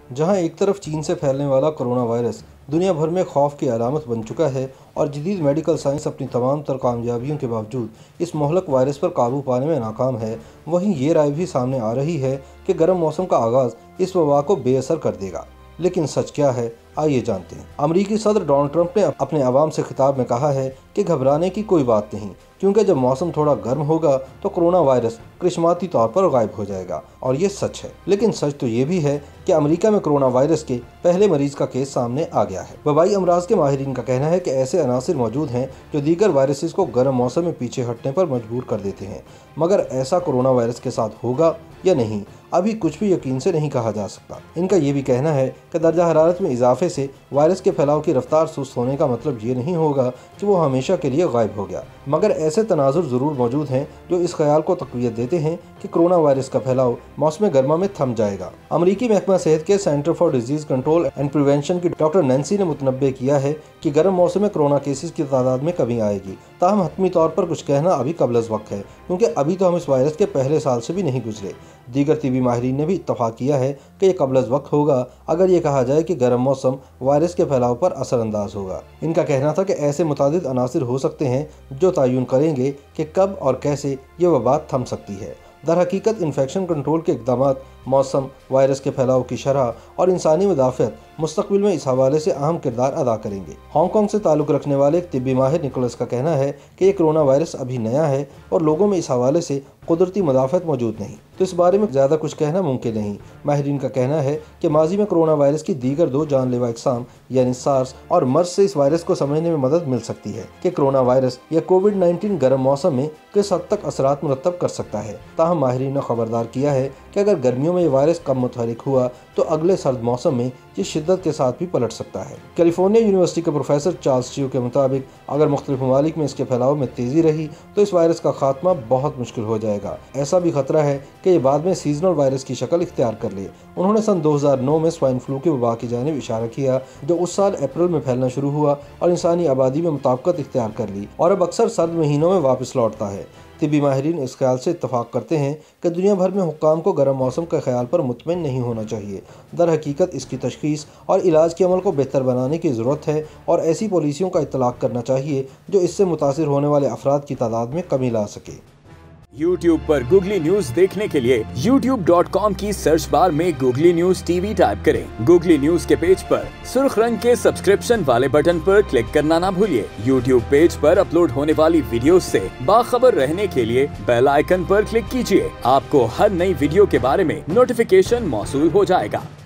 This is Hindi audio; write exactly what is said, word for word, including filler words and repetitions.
जहां एक तरफ चीन से फैलने वाला कोरोना वायरस दुनिया भर में खौफ की अलामत बन चुका है और जदीद मेडिकल साइंस अपनी तमाम तर कामयाबियों के बावजूद इस मोहलक वायरस पर काबू पाने में नाकाम है, वहीं ये राय भी सामने आ रही है कि गर्म मौसम का आगाज इस वबा को बेअसर कर देगा। लेकिन सच क्या है, आइए जानते हैं। अमरीकी सदर डोनाल्ड ट्रंप ने अपने अवाम से खिताब में कहा है कि घबराने की कोई बात नहीं, क्योंकि जब मौसम थोड़ा गर्म होगा तो कोरोना वायरस करिश्माती तौर पर गायब हो जाएगा। और ये सच है। लेकिन सच तो ये भी है कि अमेरिका में कोरोना वायरस के पहले मरीज का केस सामने आ गया है। वबाई अमराज के माहिरीन का कहना है कि ऐसे अनासिर मौजूद हैं जो दीगर वायरसेस को गर्म मौसम में पीछे हटने पर मजबूर कर देते हैं, मगर ऐसा कोरोना वायरस के साथ होगा या नहीं, अभी कुछ भी यकीन से नहीं कहा जा सकता। इनका ये भी कहना है कि दर्जा हरारत में इजाफे से वायरस के फैलाव की रफ्तार सुस्त होने का मतलब ये नहीं होगा कि वो हमेशा के लिए गायब हो गया, मगर ऐसे तनाजुर जरूर मौजूद हैं जो इस ख्याल को तक़वियत देते हैं कि कोरोना वायरस का फैलाव मौसम गर्मा में थम जाएगा। अमरीकी महकमा सेहत के center for disease control and prevention की डॉक्टर नैन्सी ने मुतनब्बे किया है कि गर्म मौसम में कोरोना केसेस की तादाद में कमी आएगी। ताहम हतमी तौर पर कुछ कहना अभी कबल वक्त है, क्योंकि अभी तो हम इस वायरस के पहले साल से भी नहीं गुजरे। दीगर तिबी माहिरीन ने भी इत्तफाक किया है कि यह कबल वक्त होगा अगर ये कहा जाए कि गर्म मौसम वायरस के फैलाव पर असरअंदाज होगा। इनका कहना था कि ऐसे मुतादिद अनासिर हो सकते हैं जो तयन करेंगे कि कब और कैसे ये वबा थम सकती है। दर हकीकत इन्फेक्शन कंट्रोल के इक़दाम, मौसम, वायरस के फैलाव की शरह और इंसानी मुदाफ़त मुस्तक़बिल में इस हवाले से अहम किरदार अदा करेंगे। हांगकांग से ताल्लुक़ रखने वाले एक तिब्बी माहिर निकोलस का कहना है कि ये कोरोना वायरस अभी नया है और लोगों में इस हवाले से कुदरती मुदाफ़त मौजूद नहीं, तो इस बारे में ज़्यादा कुछ कहना मुमकिन नहीं। माहिरीन का कहना है कि माजी में कोरोना वायरस की दीगर दो जानलेवा इक़साम यानी सार्स और मर्स से इस वायरस को समझने में मदद मिल सकती है कि कोरोना वायरस या कोविड नाइन्टीन गर्म मौसम में किस हद तक असरात मुरतब कर सकता है। ताहम माहिरीन ने खबरदार किया है कि अगर गर्मियों में ये वायरस कम मुतहरिक हुआ तो अगले सर्द मौसम में ये शिद्दत के साथ भी पलट सकता है। कैलिफोर्निया यूनिवर्सिटी के प्रोफेसर चार्ल्स चियो के मुताबिक अगर मुख्तलिफ ममालिक में इसके फैलाव में तेजी रही तो इस वायरस का खात्मा बहुत मुश्किल हो जाएगा। ऐसा भी खतरा है कि ये बाद में सीजनल वायरस की शक्ल इख्तियार कर ले। उन्होंने सन दो हज़ार नौ में स्वाइन फ्लू की वबा की जानिब इशारा किया, जो उस साल अप्रैल में फैलना शुरू हुआ और इंसानी आबादी में मुताबिकत इख्तियार कर ली और अब अक्सर सर्द महीनों में वापस लौटता है। तिब्बी माहिरीन इस ख्याल से इत्तफाक करते हैं कि दुनिया भर में हुक्काम को गर्म मौसम के ख्याल पर मुतमईन नहीं होना चाहिए। दर हकीकत इसकी तशखीस और इलाज के अमल को बेहतर बनाने की ज़रूरत है और ऐसी पॉलिसियों का इतलाक़ करना चाहिए जो इससे मुतासिर होने वाले अफराद की तादाद में कमी ला सके। यूट्यूब पर गूगली न्यूज देखने के लिए यूट्यूब डॉट कॉम की सर्च बार में गूगली न्यूज टीवी टाइप करें। गूगली न्यूज के पेज पर सुर्ख रंग के सब्सक्रिप्शन वाले बटन पर क्लिक करना ना भूलिए। यूट्यूब पेज पर अपलोड होने वाली वीडियोस से बाखबर रहने के लिए बेल आइकन पर क्लिक कीजिए। आपको हर नई वीडियो के बारे में नोटिफिकेशन मौसूल हो जाएगा।